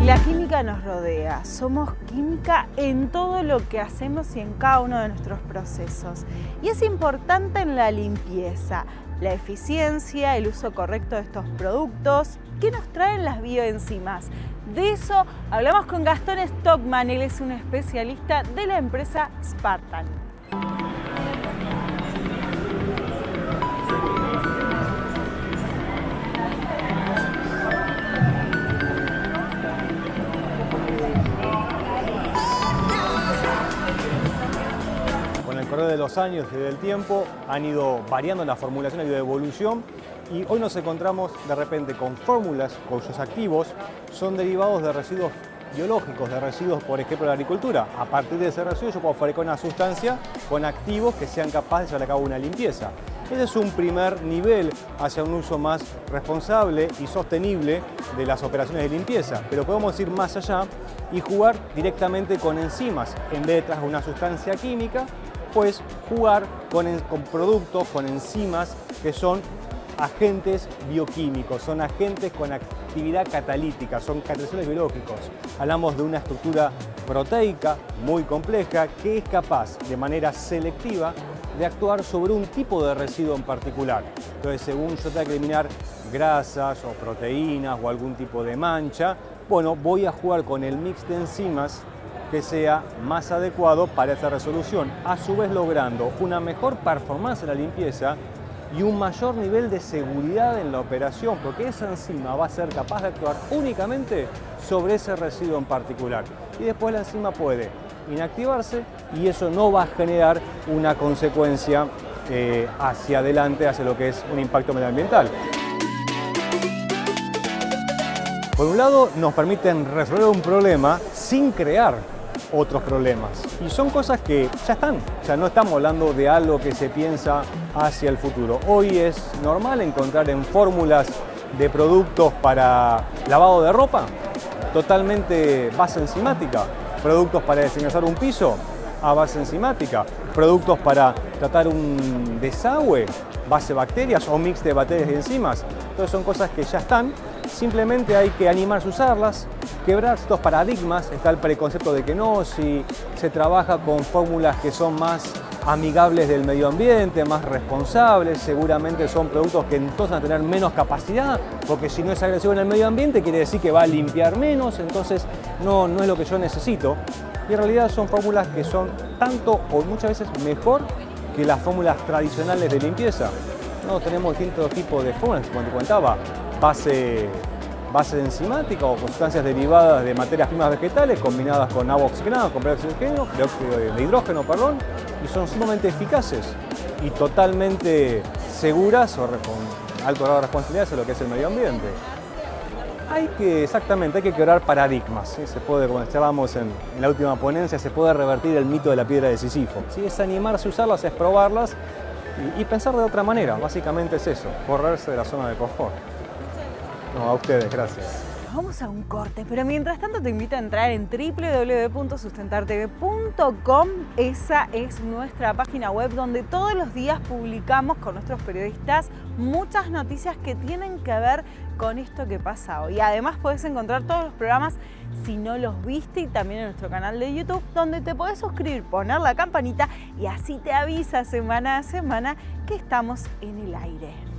La química nos rodea, somos química en todo lo que hacemos y en cada uno de nuestros procesos. Y es importante en la limpieza, la eficiencia, el uso correcto de estos productos. ¿Qué nos traen las bioenzimas? De eso hablamos con Gastón Stockman, él es un especialista de la empresa Spartan. Con el correr de los años y del tiempo han ido variando la formulación, ha habido evolución y hoy nos encontramos de repente con fórmulas cuyos activos son derivados de residuos biológicos, de residuos, por ejemplo, de la agricultura. A partir de ese residuo yo puedo fabricar una sustancia con activos que sean capaces de llevar a cabo una limpieza. Ese es un primer nivel hacia un uso más responsable y sostenible de las operaciones de limpieza, pero podemos ir más allá y jugar directamente con enzimas. En vez de traer una sustancia química, pues jugar con productos, con enzimas que son agentes bioquímicos, son agentes con actividad catalítica, son catalizadores biológicos. Hablamos de una estructura proteica muy compleja que es capaz de manera selectiva de actuar sobre un tipo de residuo en particular. Entonces, según yo tenga que eliminar grasas o proteínas o algún tipo de mancha, bueno, voy a jugar con el mix de enzimas que sea más adecuado para esa resolución, a su vez logrando una mejor performance en la limpieza y un mayor nivel de seguridad en la operación, porque esa enzima va a ser capaz de actuar únicamente sobre ese residuo en particular. Y después la enzima puede inactivarse y eso no va a generar una consecuencia hacia adelante, hacia lo que es un impacto medioambiental. Por un lado, nos permiten resolver un problema sin crear otros problemas. Y son cosas que ya están. O sea, no estamos hablando de algo que se piensa hacia el futuro. Hoy es normal encontrar en fórmulas de productos para lavado de ropa totalmente base enzimática. Productos para desengrasar un piso a base enzimática. Productos para tratar un desagüe base bacterias o mix de bacterias y enzimas. Entonces son cosas que ya están. Simplemente hay que animarse a usarlas, quebrar estos paradigmas. Está el preconcepto de que no, si se trabaja con fórmulas que son más amigables del medio ambiente, más responsables, seguramente son productos que entonces van a tener menos capacidad, porque si no es agresivo en el medio ambiente quiere decir que va a limpiar menos, entonces no es lo que yo necesito. Y en realidad son fórmulas que son tanto o muchas veces mejor que las fórmulas tradicionales de limpieza. No, tenemos distintos tipos de fórmulas, como te comentaba, base enzimática o sustancias derivadas de materias primas vegetales combinadas con agua oxigenada, con peróxido de hidrógeno, y son sumamente eficaces y totalmente seguras o con alto grado de responsabilidad sobre lo que es el medio ambiente. Hay que quebrar paradigmas, ¿sí? Se puede, como decíamos en la última ponencia, se puede revertir el mito de la piedra de Sísifo. ¿Sí? Es animarse a usarlas, es probarlas y pensar de otra manera. Básicamente es eso, correrse de la zona de confort. No, a ustedes, gracias. Vamos a un corte, pero mientras tanto te invito a entrar en www.sustentartv.com. Esa es nuestra página web donde todos los días publicamos con nuestros periodistas muchas noticias que tienen que ver con esto que pasa hoy. Además puedes encontrar todos los programas si no los viste y también en nuestro canal de YouTube donde te podés suscribir, poner la campanita y así te avisa semana a semana que estamos en el aire.